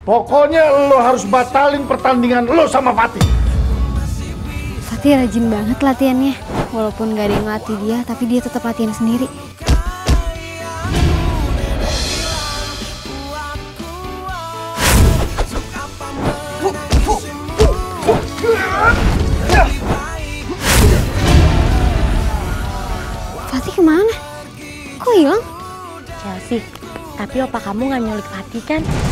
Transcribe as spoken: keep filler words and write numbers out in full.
Pokoknya lo harus batalin pertandingan lo sama Fatih. Fatih rajin banget latihannya. Walaupun gak ada yang ngelatih dia, tapi dia tetap latihan sendiri. Fatih kemana? Kok hilang? Chelsea, tapi opa kamu gak nyulik Fatih kan?